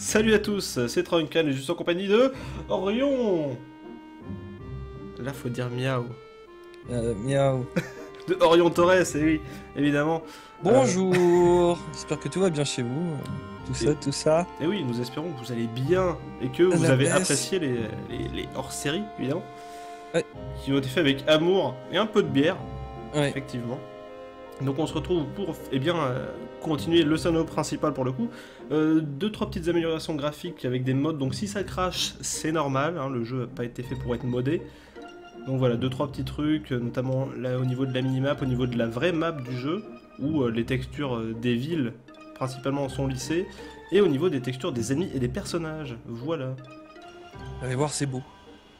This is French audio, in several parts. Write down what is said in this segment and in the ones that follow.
Salut à tous, c'est Truncan et je suis en compagnie de Orion. Là faut dire miaou. Miaou. De Orion Torres, et oui, évidemment. Bonjour. J'espère que tout va bien chez vous. Tout ça. Et oui, nous espérons que vous allez bien et que vous avez apprécié les hors-séries, évidemment. Ouais. Qui ont été faits avec amour et un peu de bière, Ouais. effectivement. Donc on se retrouve pour continuer le scénario principal pour le coup. 2-3 petites améliorations graphiques avec des mods, donc si ça crache c'est normal, hein, le jeu n'a pas été fait pour être modé. Donc voilà, 2-3 petits trucs, notamment là au niveau de la minimap, au niveau de la vraie map du jeu, où les textures des villes principalement sont lissées, et au niveau des textures des ennemis et des personnages, voilà. Allez voir, c'est beau.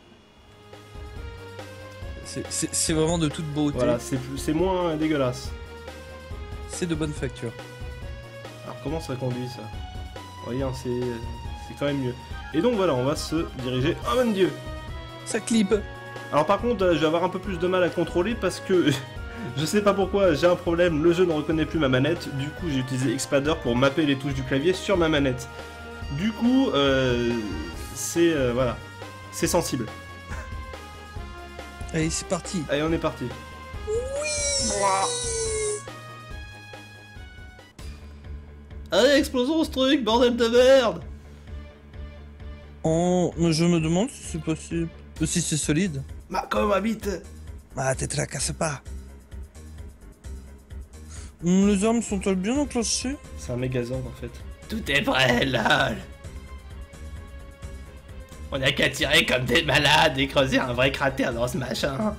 C'est vraiment de toute beauté. Voilà, c'est moins dégueulasse. C'est de bonne facture. Alors comment ça conduit ça? Voyez, c'est quand même mieux. Et donc voilà, on va se diriger... Oh mon dieu! Ça clip. Alors par contre, je vais avoir un peu plus de mal à contrôler parce que... je sais pas pourquoi, j'ai un problème, le jeu ne reconnaît plus ma manette. Du coup, j'ai utilisé Xpader pour mapper les touches du clavier sur ma manette. Du coup, voilà. C'est sensible. Allez, c'est parti. Allez, on est parti. Oui. Allez, explosons ce truc, bordel de merde! Je me demande si c'est possible. Si c'est solide. Ma comme habite! Ah, te tracasse pas. Les armes sont-elles bien enclenchées? C'est un mégazord en fait. Tout est prêt, lol! On a qu'à tirer comme des malades et creuser un vrai cratère dans ce machin.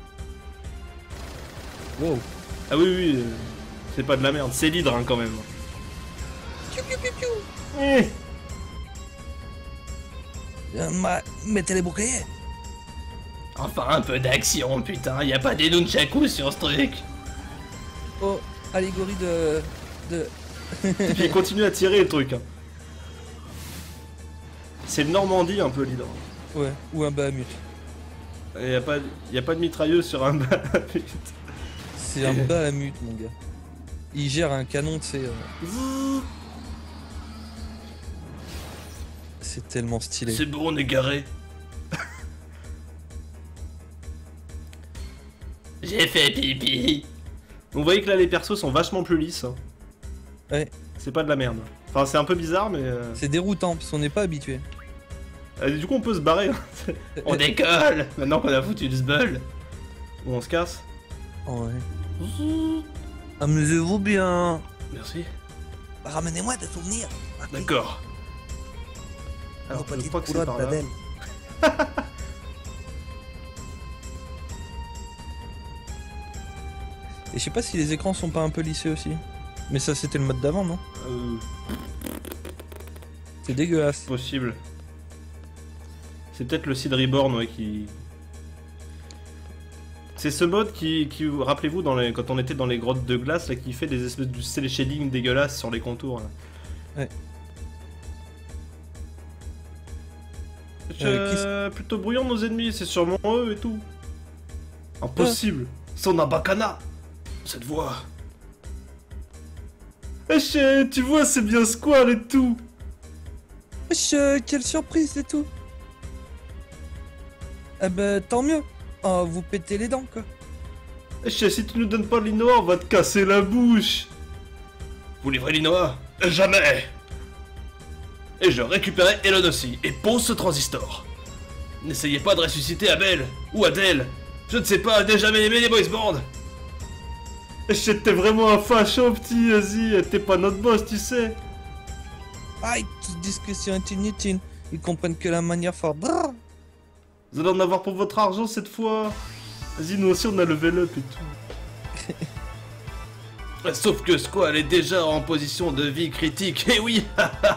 Wow. Ah oui, c'est pas de la merde, c'est l'hydre hein, quand même. Piou, piou, piou, piou. Eh. Mettez les boucliers. Enfin un peu d'action, putain, y a pas des nunchakus sur ce truc. Oh, allégorie de... Et puis il continue à tirer le truc. Hein. C'est le Normandie un peu l'hydre. Ouais, ou un Bahamut. Y a pas de mitrailleuse sur un Bahamut. C'est un Bahamut, mon gars. Il gère un canon, tu sais. C'est tellement stylé. C'est bon, on est garé. J'ai fait pipi. Vous voyez que là les persos sont vachement plus lisses. Hein. Ouais. C'est pas de la merde. Enfin c'est un peu bizarre mais... C'est déroutant parce qu'on n'est pas habitué. Du coup on peut se barrer. Hein. On décolle. Maintenant qu'on a foutu le sbull. Ou on se casse. Oh ouais. Amusez-vous bien. Merci. Ramenez-moi des souvenirs. D'accord. Alors je crois que c'est par là. Et je sais pas si les écrans sont pas un peu lissés aussi. Mais ça c'était le mode d'avant, non? C'est dégueulasse. Possible. C'est peut-être le Seed Reborn ouais, qui... C'est ce mode qui rappelez-vous, quand on était dans les grottes de glace, là, qui fait des espèces de cel shading dégueulasses sur les contours. Là. Ouais. Plutôt bruyant nos ennemis, c'est sûrement eux et tout. Impossible. Son abakana. Cette voix. Tu vois, c'est bien Squall et tout. Quelle surprise et tout. Eh ben, tant mieux. Oh, vous pétez les dents, quoi. Si tu nous donnes pas l'Inoa, on va te casser la bouche. Vous livrez l'Inoa? Jamais. Et je récupérais Elon aussi, et pose ce transistor. N'essayez pas de ressusciter Abel, ou Adèle. Je ne sais pas, j'ai jamais aimé les boys bands. T'es vraiment un facho, petit, vas-y, t'es pas notre boss, tu sais. Aïe, toute discussion est inutile. Ils comprennent que la manière forte. Vous allez en avoir pour votre argent cette fois. Vas-y, nous aussi on a level up et tout. Sauf que Squall est déjà en position de vie critique, et oui.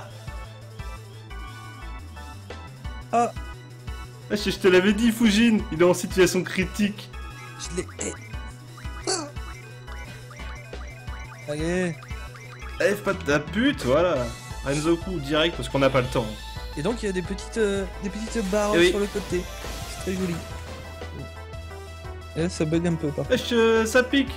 Ah. Je te l'avais dit, Fujin, il est en situation critique. Je l'ai... Allez. Eh, pas de ta pute, voilà. Renzoku direct parce qu'on n'a pas le temps. Et donc il y a des petites barres sur le côté. C'est très joli. Et là, ça bug un peu par contre. Ça pique.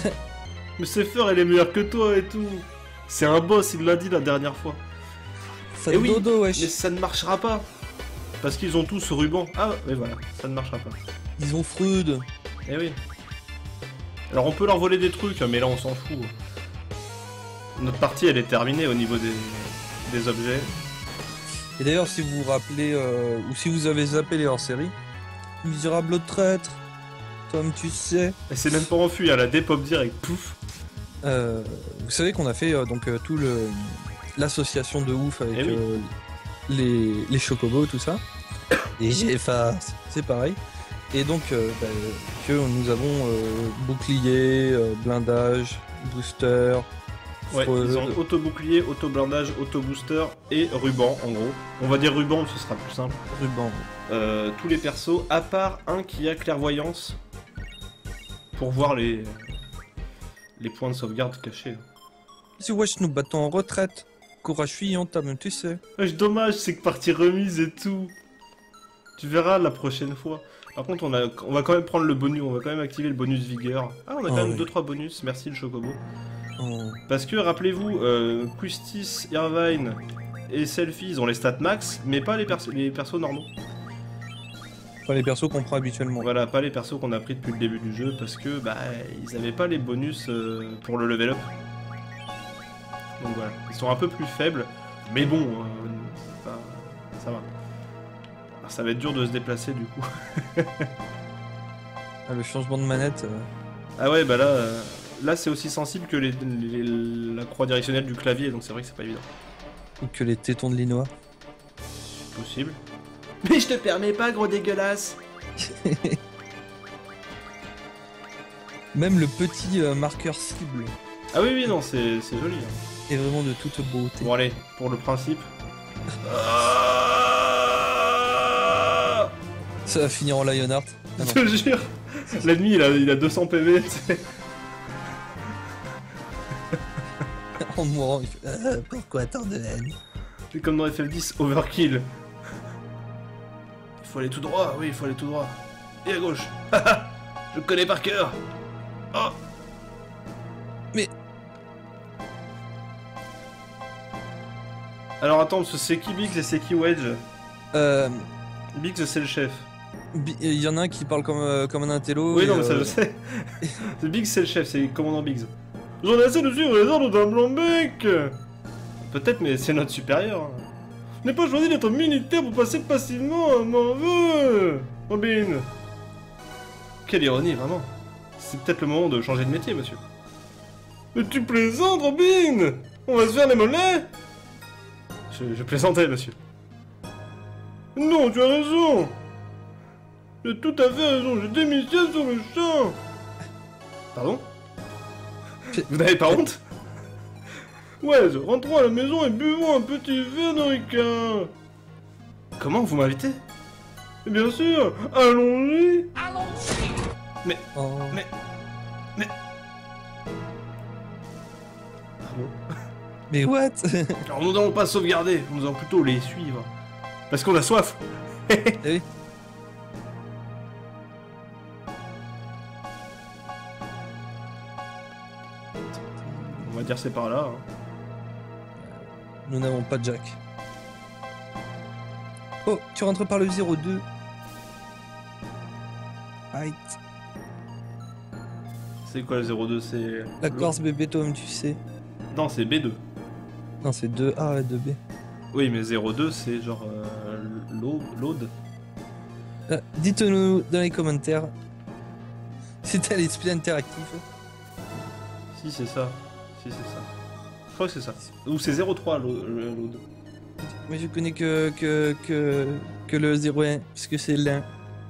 Mais c'est fort, elle est meilleure que toi et tout. C'est un boss, il l'a dit la dernière fois. Ça Eh oui, dodo, wesh. mais ça ne marchera pas. Parce qu'ils ont tous ce ruban. Ah, mais voilà, ça ne marchera pas. Ils ont Freud. Eh oui. Alors on peut leur voler des trucs, mais là on s'en fout. Notre partie elle est terminée au niveau des objets. Et d'ailleurs, si vous vous rappelez, ou si vous avez zappé les hors-série, Misérable traître, Tom, tu sais. Et c'est même pas enfui, elle a dépop direct, pouf. Vous savez qu'on a fait tout l'association de ouf avec oui. les chocobos, tout ça. Et j'efface, c'est pareil. Et donc, que nous avons bouclier, blindage, booster. Ouais, ils ont auto-bouclier, auto-blindage, auto-booster et ruban en gros. On va dire ruban, ce sera plus simple. Ruban. Tous les persos, à part un qui a clairvoyance pour voir les points de sauvegarde cachés. Si wesh, nous battons en retraite. Courage fuyant, Tom, tu sais. Wesh, dommage, c'est que partie remise et tout. Tu verras la prochaine fois. Par contre, on va quand même prendre le bonus, on va quand même activer le bonus vigueur. Ah, on a quand même 2-3 bonus, merci le chocobo. Parce que, rappelez-vous, Quistis, Irvine et Selfie, ils ont les stats max, mais pas les persos normaux. Pas les persos qu'on prend habituellement. Voilà, pas les persos qu'on a pris depuis le début du jeu, parce que, bah, ils avaient pas les bonus pour le level up. Donc voilà, ils sont un peu plus faibles, mais bon, ça va. Alors, ça va être dur de se déplacer du coup. Le changement de manette. Ah ouais, bah là c'est aussi sensible que la croix directionnelle du clavier, donc c'est vrai que c'est pas évident. Ou que les tétons de Linois. Possible. Mais je te permets pas, gros dégueulasse. Même le petit marqueur cible. Ah oui, non, c'est joli. Hein. Est vraiment de toute beauté. Bon allez, pour le principe. Ça va finir en Lionheart. Je te jure, l'ennemi il a 200 PV, tu sais. En mourant, il fait pourquoi tant de haine? C'est comme dans FF10, overkill. Il faut aller tout droit, oui, il faut aller tout droit. Et à gauche. Je connais par cœur. Oh. Mais... Alors attends, c'est qui Biggs et c'est qui Wedge? Biggs c'est le chef. Il y en a un qui parle comme un intello. Oui, non, mais ça je sais. Biggs c'est le chef, c'est le commandant Biggs. J'en ai assez de suivre les ordres d'un blanc-bec. Peut-être, mais c'est notre supérieur. Je n'ai pas choisi d'être militaire pour passer passivement à mon vœu. Robin. Quelle ironie, vraiment. C'est peut-être le moment de changer de métier, monsieur. Mais tu plaisantes, Robin. On va se faire les mollets. Je plaisantais, monsieur. Non, tu as raison. Tu as tout à fait raison, je démissionne sur le champ. Pardon? Vous n'avez pas honte? Ouais, rentrons à la maison et buvons un petit verre de Ricard. Comment, vous m'invitez? Bien sûr, allons-y. Allons-y. Mais... Pardon. Mais what? Alors nous n'allons pas sauvegarder, nous allons plutôt les suivre. Parce qu'on a soif. Oui. On va dire c'est par là. Hein. Nous n'avons pas de Jack. Oh, tu rentres par le 02. Aïe. C'est quoi le 02? C'est... La Corse bébé Tom, tu sais. Non, c'est B2. Non, c'est 2A et 2B. Oui, mais 02, c'est genre... load. Dites-nous dans les commentaires si t'as l'esprit interactif. Si, c'est ça. Si, c'est ça. Je crois que c'est ça. Ou c'est 03, le load. Mais je connais que le 01, puisque c'est l'un.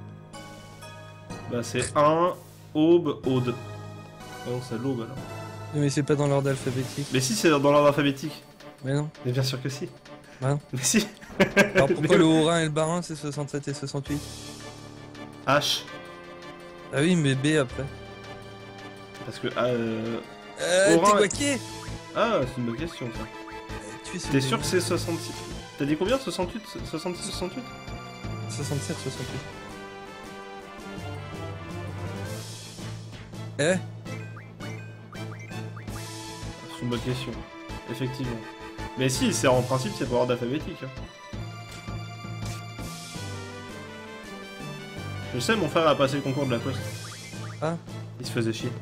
Bah c'est 1, aube, ode. Ah non, c'est l'aube alors. Mais c'est pas dans l'ordre alphabétique. Mais si, c'est dans l'ordre alphabétique. Mais non. Mais bien sûr que si. Bah non. Mais si. Alors pourquoi le Haut-Rhin et le Bas-Rhin c'est 67 et 68? H. Ah oui, mais B après. Parce que... t'es Haut-Rhin... guaqué. Ah, c'est une bonne question ça. T'es sûr que c'est 66? T'as dit combien? 68? 66, 68? 67, 68. Eh? C'est une bonne question. Effectivement. Mais si, c'est en principe, c'est pour ordre alphabétique. Hein. Je sais, mon frère a passé le concours de la poste. Ah. Il se faisait chier.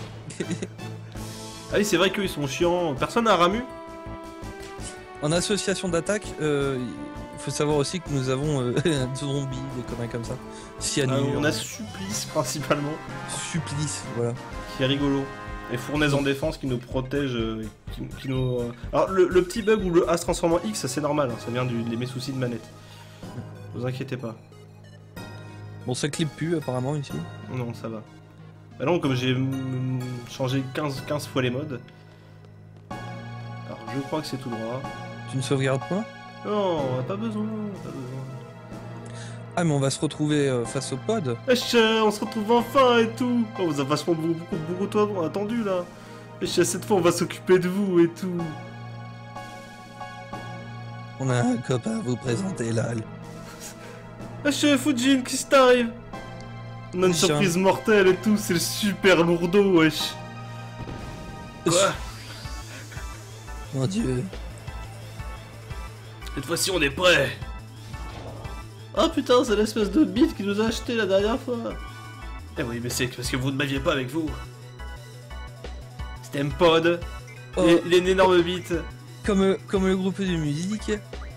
Ah oui, c'est vrai qu'ils sont chiants. Personne n'a Ramu? En association d'attaque, il faut savoir aussi que nous avons un zombie, des conneries comme ça. Cyanure. On a Supplice principalement. Supplice, voilà. Qui est rigolo. Et Fournaise en défense qui nous protège. Qui nous... Alors le petit bug où le A se transforme en X, ça c'est normal. Hein, ça vient de mes soucis de manette. Ne vous inquiétez pas. Bon, ça clip plus apparemment ici. Non, ça va. Bah non, comme j'ai changé 15 fois les modes. Alors je crois que c'est tout droit. Tu ne sauvegardes pas? Non, pas besoin, pas besoin. Ah, mais on va se retrouver face au pod. Wesh, on se retrouve enfin et tout. Oh, vous avez vachement beaucoup attendu là. Wesh, cette fois on va s'occuper de vous et tout. On a un copain à vous présenter là. Wesh, Fujin, qu'est-ce qui t'arrive? On a une surprise mortelle et tout, c'est le super lourdeau, wesh. Quoi? Mon dieu. Cette fois-ci on est prêt. Oh putain, c'est l'espèce de bite qui nous a acheté la dernière fois. Eh oui, mais c'est parce que vous ne m'aviez pas avec vous. C'était un pod. Oh. Il est une énorme bite. Comme le groupe de musique.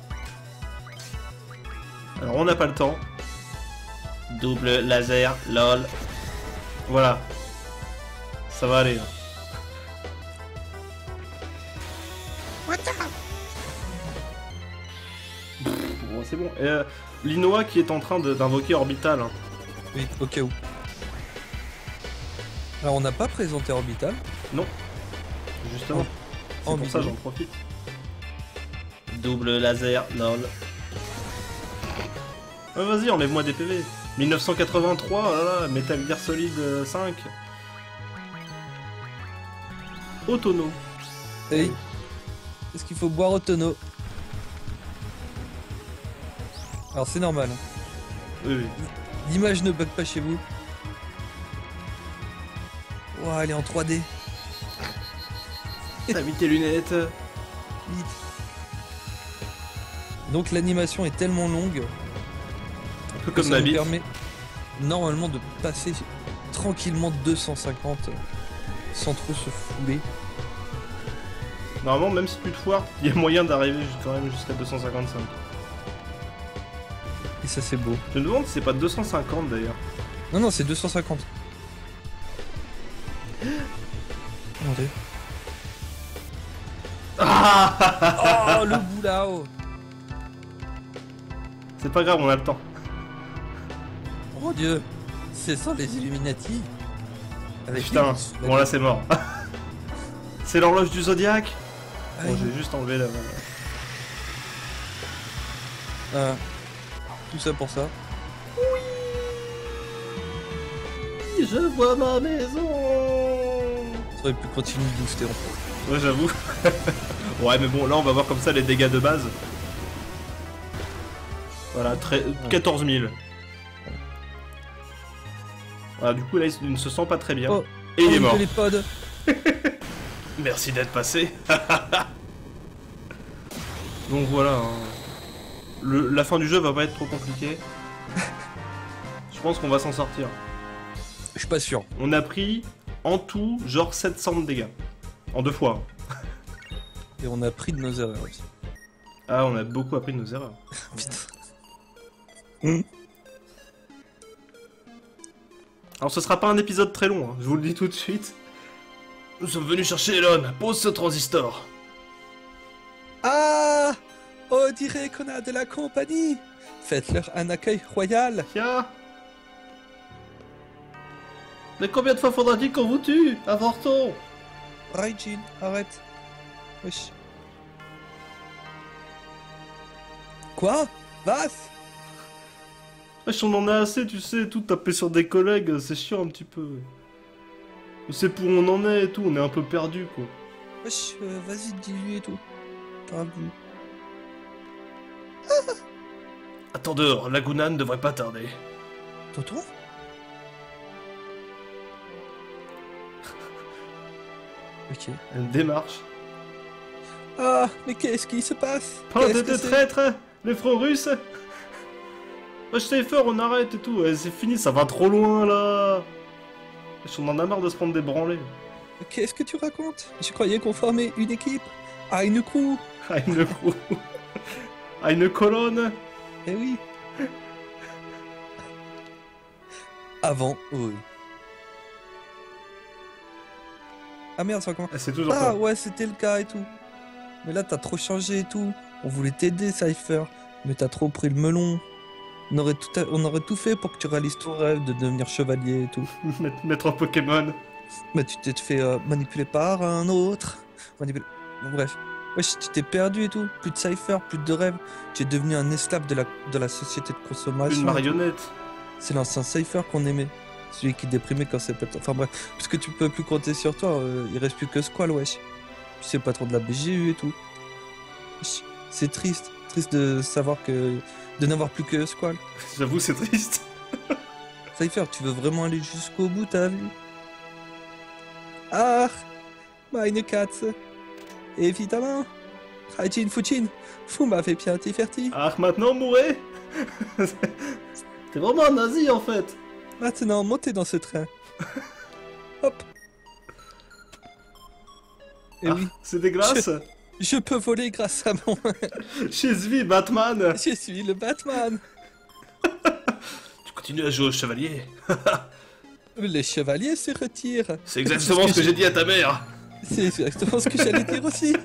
Alors on n'a pas le temps. Double laser, lol. Voilà. Ça va aller. Bon, c'est bon. Linoa qui est en train d'invoquer Orbital. Hein. Oui, au cas où. Alors on n'a pas présenté Orbital. Non. Justement. C'est pour ça j'en profite. Double laser, lol. Vas-y, enlève-moi des PV. 1983, oh là là, Metal Gear Solid 5. Au tonneau. Hey. Est-ce qu'il faut boire au tonneau? Alors c'est normal. Oui, oui. L'image ne bug pas chez vous. Ouah, elle est en 3D. T'as mis tes lunettes. Vite. Donc l'animation est tellement longue. Un peu comme ça ma nous bite. permet normalement de passer tranquillement 250 sans trop se fouler. Normalement, même si tu te foires, il y a moyen d'arriver quand même jusqu'à 255. Et ça c'est beau. Je me demande si c'est pas 250 d'ailleurs. Non, non, c'est 250. Attendez. Ah Oh, le bout là-haut. C'est pas grave, on a le temps. Oh mon dieu. C'est ça les Illuminati. Avec Putain, les- bon là c'est mort. C'est l'horloge du Zodiac. Ah, Bon, j'ai juste enlevé la... tout ça pour ça. Je vois ma maison. Ça aurait pu continuer de booster en fait. Ouais, j'avoue. Ouais, mais bon, là on va voir comme ça les dégâts de base. Voilà, 14 000. Voilà, du coup là il ne se sent pas très bien. Oh, et il est mort. Les pods. Merci d'être passé. Donc voilà. Hein. La fin du jeu va pas être trop compliquée. Je pense qu'on va s'en sortir. Je suis pas sûr. On a pris en tout genre 700 de dégâts. En 2 fois. Et on a pris de nos erreurs aussi. Ah, on a beaucoup appris de nos erreurs. Putain. Alors ce sera pas un épisode très long, hein, je vous le dis tout de suite. Nous sommes venus chercher Elon, pose ce transistor. Ah, on dirait qu'on a de la compagnie. Faites-leur un accueil royal. Tiens. Mais combien de fois faudra-t-il qu'on vous tue? Avortons. Raijin, arrête. Wesh. Quoi? Vas? Wesh, on en a assez, tu sais, tout taper sur des collègues, c'est chiant un petit peu. On sait pour où on en est et tout, on est un peu perdu quoi. Wesh, vas-y, dis-lui et tout. Perdu. Attends dehors, Laguna ne devrait pas tarder. Tonton? Ok. Une démarche. Ah, mais qu'est-ce qui se passe? Bande Qu'est-ce de que c'est? traîtres! Les fronts russes! Wesh, Cypher, on arrête et tout, c'est fini, ça va trop loin là! On en a marre de se prendre des branlées. Qu'est-ce que tu racontes? Je croyais qu'on formait une équipe. Ah, une crew. Ah, une crew. Ah, une colonne. Eh oui. Avant, oui. Ah merde, ça commence. C'est toujours Ah ça. ouais, c'était le cas et tout. Mais là, t'as trop changé et tout. On voulait t'aider, Cypher. Mais t'as trop pris le melon. On aurait tout fait pour que tu réalises ton rêve de devenir chevalier et tout. Mettre en Pokémon. Mais tu t'es fait manipuler par un autre. Bon, bref. Wesh, tu t'es perdu et tout. Plus de Cypher, plus de rêve. Tu es devenu un esclave de la société de consommation. Une marionnette. C'est l'ancien Cypher qu'on aimait. Celui qui déprimait quand c'est pas... Enfin bref, puisque tu peux plus compter sur toi, il reste plus que Squall, wesh. Tu sais pas trop de la BGU et tout. Wesh, c'est triste. Triste de savoir que... de n'avoir plus que Squall. J'avoue, c'est triste. Cypher, tu veux vraiment aller jusqu'au bout, t'as vu? Ah, meine Katze. Évidemment. Rajin Fuchin, vous m'avez bien diverti. Ah, maintenant, mourrez. T'es vraiment un nazi en fait. Maintenant, montez dans ce train. Hop. Et oui, C'est dégueulasse. je peux voler grâce à mon... Je suis Batman. Je suis le Batman. Tu continues à jouer au chevalier. Les chevaliers se retirent. C'est exactement ce que j'ai dit à ta mère. C'est exactement ce que j'allais dire aussi.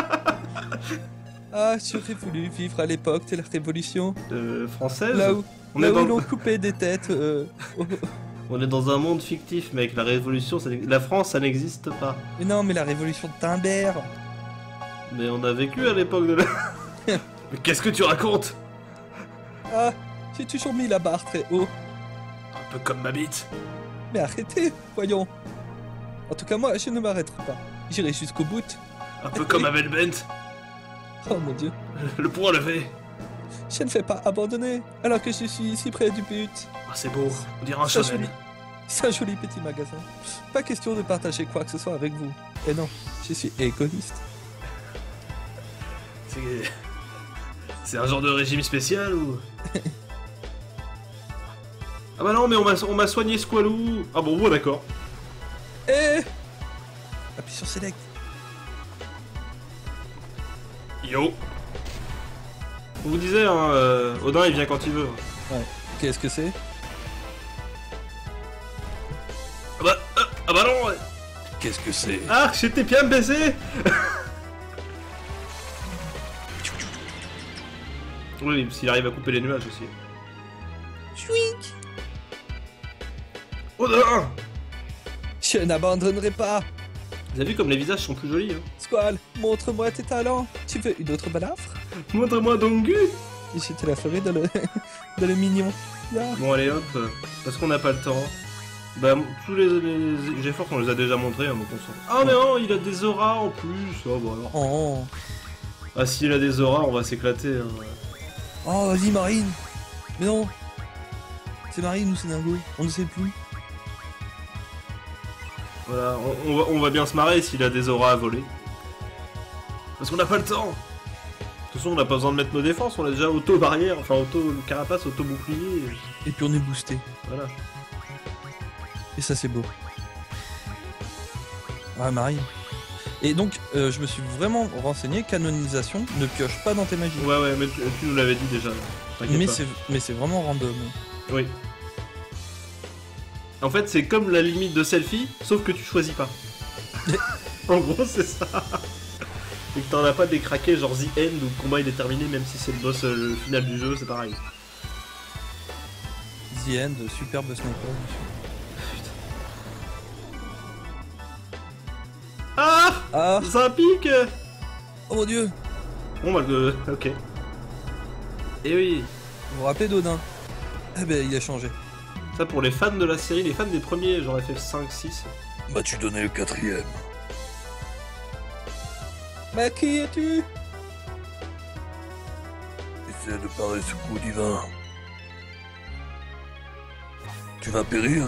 Ah, j'aurais voulu vivre à l'époque de la Révolution. Française. Là où, On est dans... l'on coupait des têtes. On est dans un monde fictif, mec. La révolution, la France, ça n'existe pas. Mais non, mais la Révolution de Timbert. Mais on a vécu à l'époque de la... Mais qu'est-ce que tu racontes? Ah, j'ai toujours mis la barre très haut. Un peu comme ma bite. Mais arrêtez, voyons. En tout cas, moi, je ne m'arrêterai pas. J'irai jusqu'au bout. Un peu comme Abel Bent. Oh mon dieu. Le poing levé. Je ne fais pas abandonner, alors que je suis si près du but. Ah, c'est beau. On dirait un C'est cheval. joli. C'est un joli petit magasin. Pas question de partager quoi que ce soit avec vous. Et non, je suis égoïste. C'est un genre de régime spécial ou... Ah bah non, mais on m'a soigné Squalou. Ah bon, d'accord. Eh, appuie sur Select. Yo. On vous disait, hein, Odin il vient quand il veut. Ouais. Qu'est-ce que c'est? Ah bah non. Ouais. Qu'est-ce que c'est? Ah, j'étais bien baisé. Oui, s'il arrive à couper les nuages aussi. Chouic. Odin. Je n'abandonnerai pas. Vous avez vu comme les visages sont plus jolis, hein. Squall, montre-moi tes talents. Tu veux une autre balafre? Montre-moi Dongu. Je te la ferai dans le, dans le mignon. Là. Bon allez hop, parce qu'on n'a pas le temps. Bah tous les efforts qu'on les a déjà montrés, hein, donc on s'en... Ah mais non, il a des auras en plus. Oh bon alors. Oh. Ah s'il a des auras, on va s'éclater. Hein. Oh, vas-y, Marine. Mais non. C'est Marine ou c'est Dingo? On ne sait plus. Voilà, on va bien se marrer s'il a des auras à voler. Parce qu'on n'a pas le temps. De toute façon, on n'a pas besoin de mettre nos défenses, on a déjà auto-barrière, enfin auto-carapace, auto-bouclier. Et puis on est boosté. Voilà. Et ça, c'est beau. Ah, Marine. Et donc, je me suis vraiment renseigné, canonisation, ne pioche pas dans tes magies. Ouais, mais tu nous l'avais dit déjà. Mais c'est vraiment random. Oui. En fait, c'est comme la limite de selfie, sauf que tu choisis pas. En gros, c'est ça. Et que t'en as pas décraqué, genre The End, où le combat il est terminé, même si c'est le boss le final du jeu, c'est pareil. The End, superbe sniper. Ah, ça pique. Oh mon dieu. Bon bah, ok. Et oui. Vous vous rappelez d'Odin? Eh ben, il a changé. Ça pour les fans de la série, les fans des premiers, genre FF5, 6. M'as-tu donné le 4ème? Mais qui es-tu? Essaie de parer ce coup divin. Tu vas périr?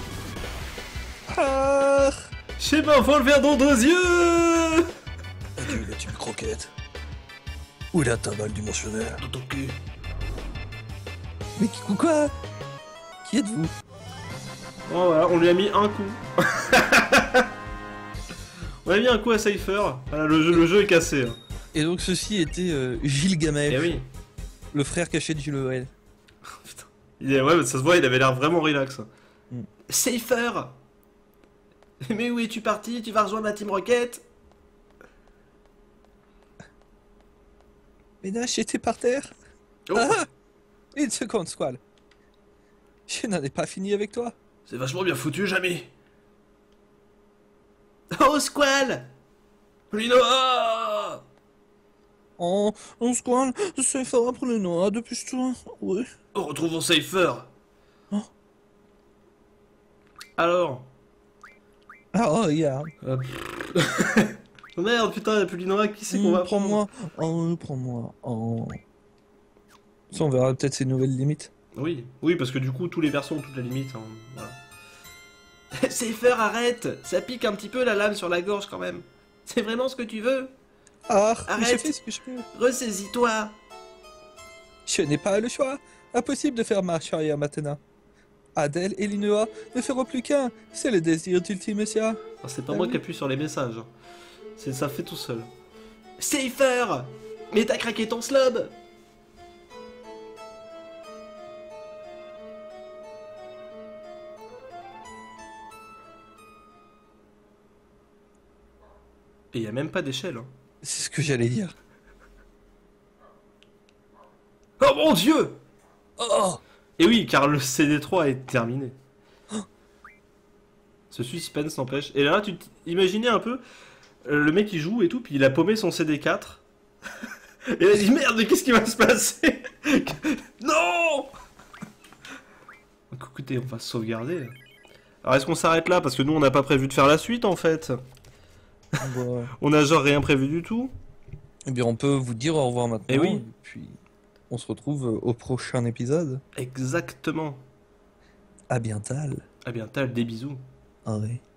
Ah! J'ai ma volver dans 2 yeux. Adieu. tu me croquettes? Où est la tabale dimensionnelle? Dans ton cul. Mais quoi? Qui êtes-vous? Bon, voilà, on lui a mis un coup. On a mis un coup à Cypher. Voilà, le jeu est cassé. Hein. Et donc ceci était Gilgamesh, Eh oui. le frère caché de Jules Verne. Putain. Ouais, mais ça se voit, il avait l'air vraiment relax. Mm. Cypher. Mais où es-tu parti? Tu vas rejoindre la Team Rocket? Mais Nash était par terre. Oh, Ah! Une seconde, Squall. Je n'en ai pas fini avec toi. c'est vachement bien foutu, jamais. Oh, Squall! Linoa! Oh, Squall, c'est fort pour les noix depuis toi. Oui. Oh, retrouvons Cypher. Oh. Alors. Ah, oh, regarde. Oh merde, putain, y'a plus Linoa, qui c'est qu'on va prendre? Prends-moi. Oh, prends-moi. Oh. Ça, on verra peut-être ses nouvelles limites. Oui, oui, parce que du coup, tous les persos ont toutes les limites. Hein, voilà. Cypher, arrête! Ça pique un petit peu la lame sur la gorge quand même. C'est vraiment ce que tu veux? Ah, Arrête. j'ai fait ce que je peux. Ressaisis-toi! Je n'ai pas le choix. Impossible de faire marche arrière maintenant. Adèle et Linoa ne feront plus qu'un. C'est le désir d'Ultimecia. Ah, c'est pas moi qui appuie sur les messages. Hein. Ça fait tout seul. Cypher! Mais t'as craqué ton slob! Et y a même pas d'échelle. Hein. C'est ce que j'allais dire. Oh mon dieu! Oh! Et oui, car le CD3 est terminé. Ce suspense n'empêche. Et là, imaginez un peu, le mec il joue et tout, puis il a paumé son CD4. Et il a dit merde, mais qu'est-ce qui va se passer? Non! Donc, écoutez, on va sauvegarder. Alors est-ce qu'on s'arrête là? Parce que nous on n'a pas prévu de faire la suite en fait. Bah, On a genre rien prévu du tout. eh bien, on peut vous dire au revoir maintenant. Eh oui. Et puis, on se retrouve au prochain épisode. Exactement. À bientôt. À bientôt, des bisous. Ah oui.